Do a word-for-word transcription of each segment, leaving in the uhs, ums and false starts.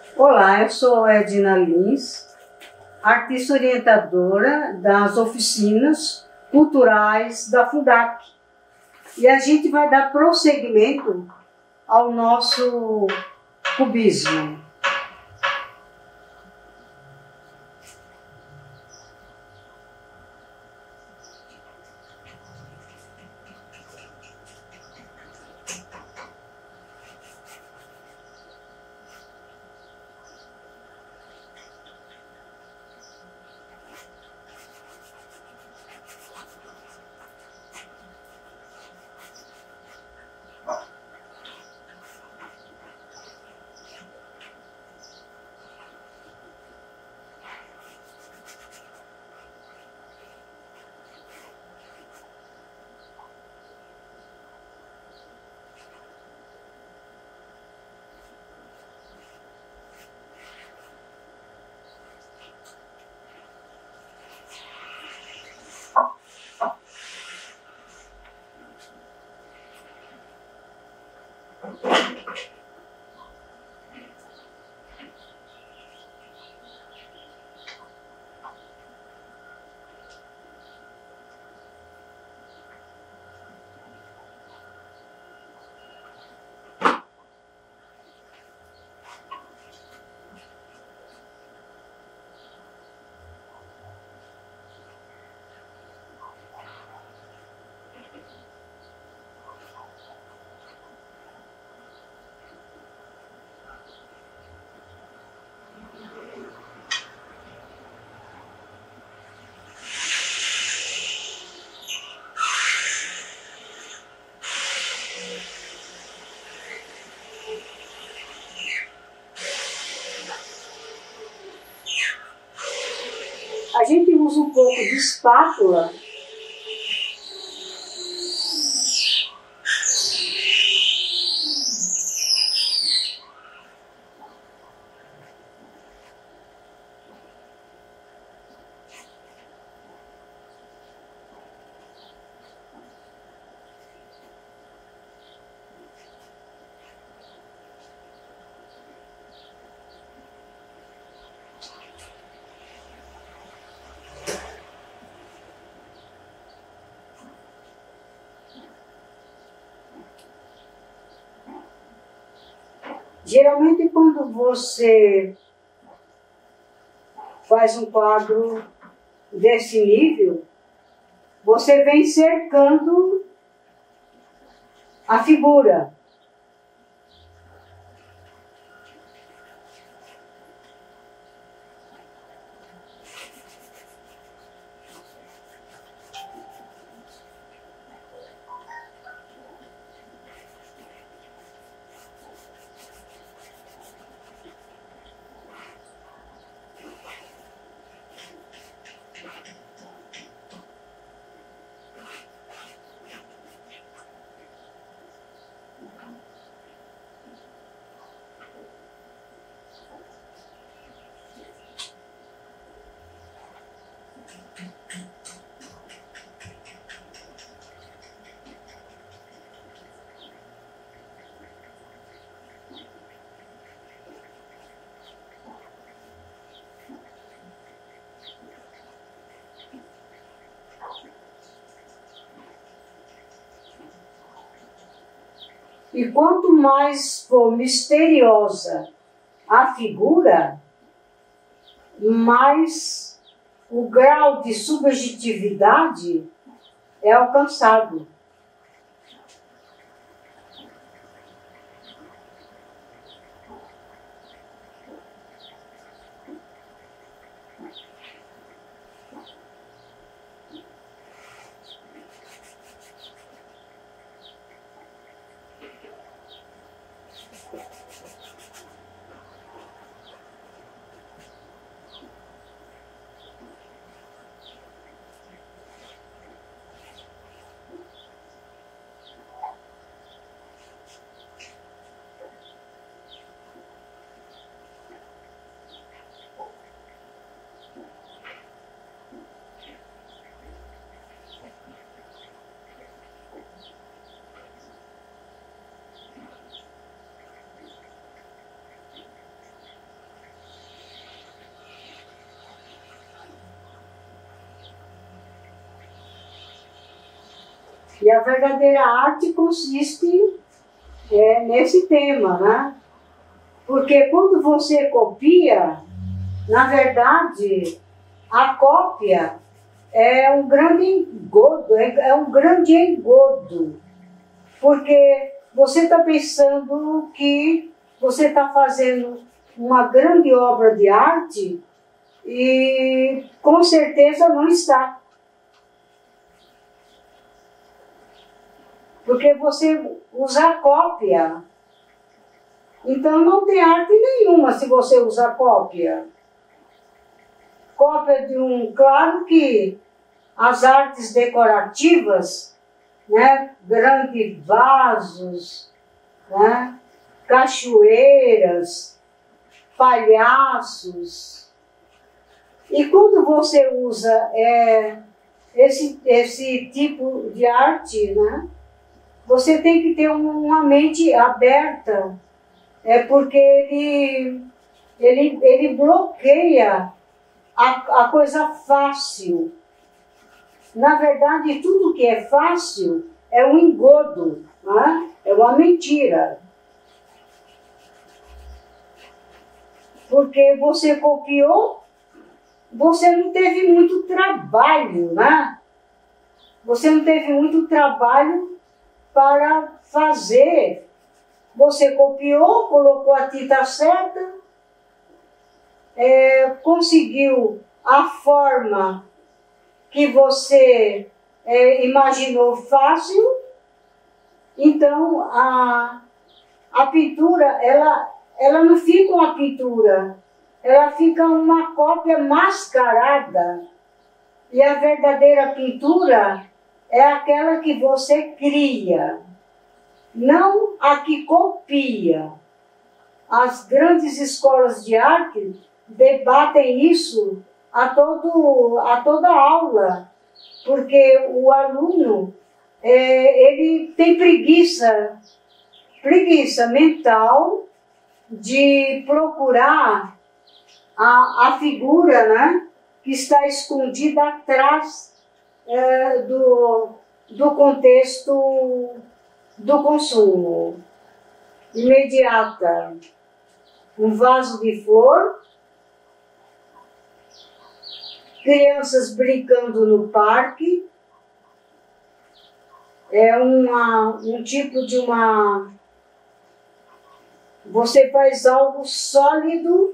Olá, eu sou Edna Lins, artista orientadora das oficinas culturais da FUDAC. E a gente vai dar prosseguimento ao nosso cubismo. A gente usa um pouco de espátula Geralmente, quando você faz um quadro desse nível, você vem cercando a figura. E quanto mais for misteriosa a figura, mais o grau de subjetividade é alcançado. E a verdadeira arte consiste é, nesse tema, né? Porque quando você copia, na verdade, a cópia é um grande engodo, é um grande engodo. Porque você está pensando que você está fazendo uma grande obra de arte e com certeza não está. Porque você usa cópia. Então não tem arte nenhuma se você usar cópia. Cópia de um... Claro que as artes decorativas, né, grandes vasos, né, cachoeiras, palhaços. E quando você usa é, esse, esse tipo de arte, né, você tem que ter uma mente aberta, é porque ele, ele, ele bloqueia a, a coisa fácil. Na verdade, tudo que é fácil é um engodo, né? É uma mentira. Porque você copiou, você não teve muito trabalho, né? Você não teve muito trabalho para fazer. Você copiou, colocou a tinta certa, é, conseguiu a forma que você é, imaginou fácil. Então, a, a pintura, ela, ela não fica uma pintura, ela fica uma cópia mascarada. E a verdadeira pintura é aquela que você cria, não a que copia. As grandes escolas de arte debatem isso a, todo, a toda aula, porque o aluno é, ele tem preguiça, preguiça mental de procurar a, a figura, né, que está escondida atrás é, do, do contexto do consumo imediata. Um vaso de flor, crianças brincando no parque, é uma, um tipo de uma... Você faz algo sólido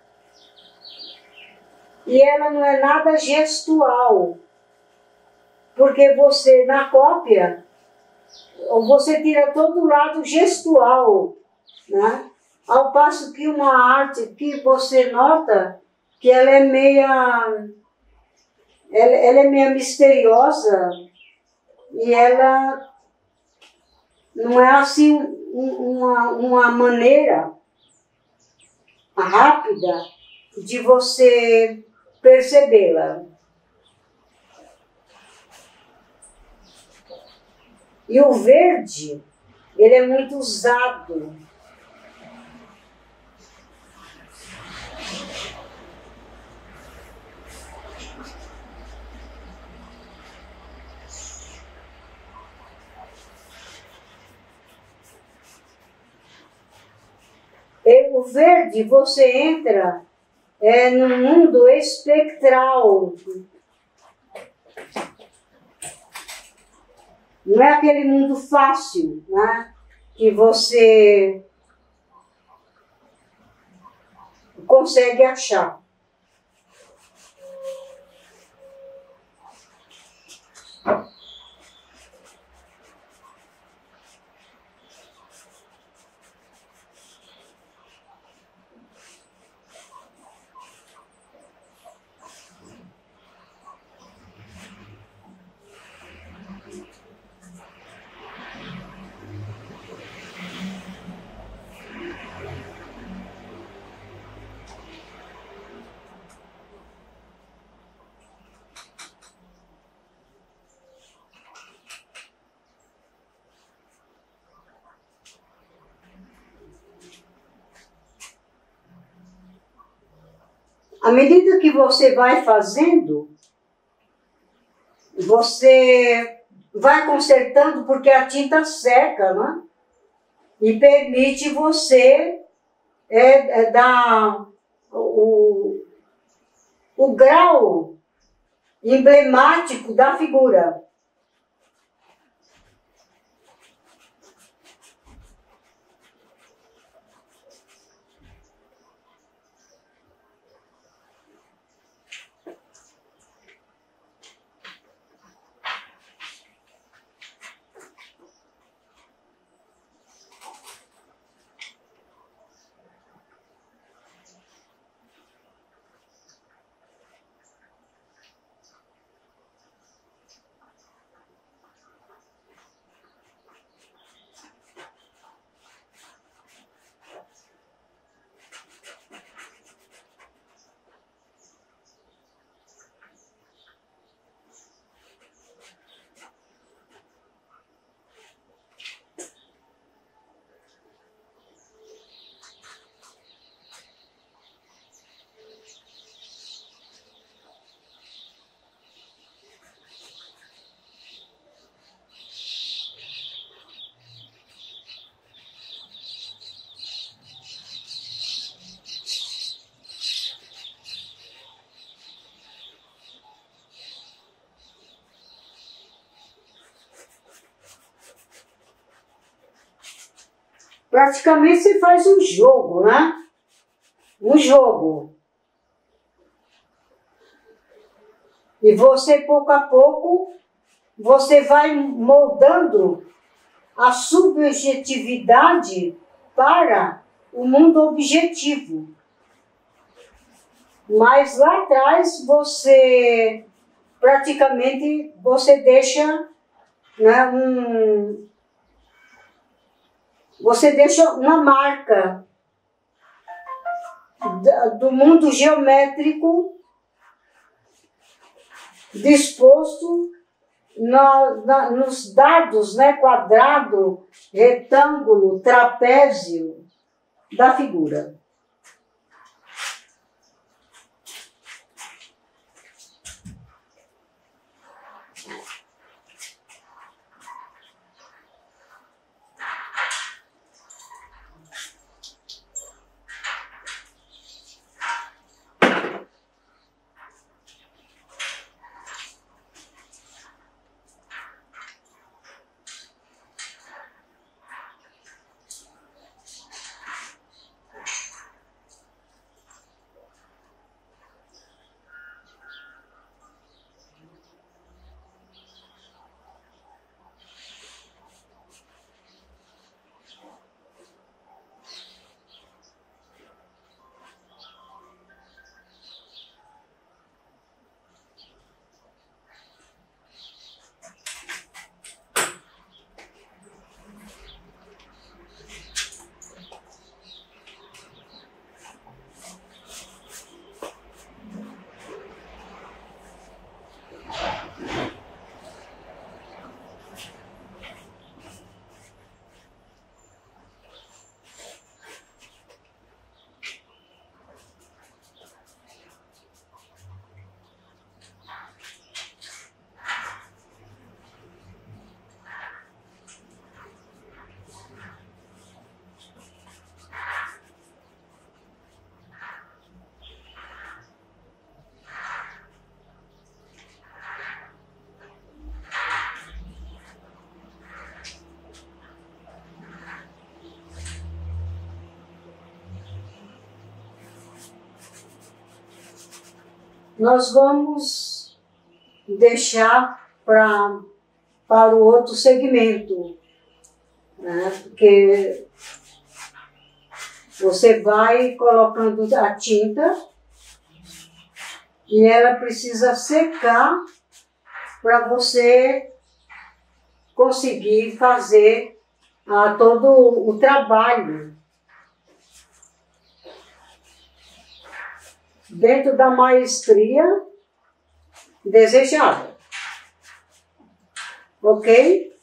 e ela não é nada gestual, porque você, na cópia, você tira todo o lado gestual, né? Ao passo que uma arte que você nota que ela é meia, ela, ela é meia misteriosa e ela não é assim uma, uma maneira rápida de você percebê-la. E o verde, ele é muito usado. E o verde, você entra é, no mundo espectral. Não é aquele mundo fácil, né, que você consegue achar. À medida que você vai fazendo, você vai consertando porque a tinta seca, né? E permite você é, é, dar o, o grau emblemático da figura. Praticamente você faz um jogo, né? Um jogo. E você, pouco a pouco, você vai moldando a subjetividade para o mundo objetivo. Mas lá atrás, você, praticamente, você deixa, né, um... Você deixa uma marca do mundo geométrico disposto na, na, nos dados, né, quadrado, retângulo, trapézio da figura. Nós vamos deixar pra, para o outro segmento, né? Porque você vai colocando a tinta e ela precisa secar para você conseguir fazer ah, todo o trabalho dentro da maestria desejada. Ok?